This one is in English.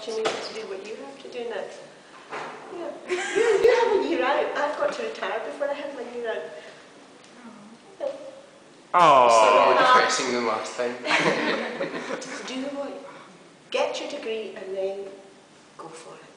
opportunity to do what you have to do now. Yeah. You have a year out. I've got to retire before I have my year out. Oh. So more depressing than last time. Do what? Get your degree and then go for it.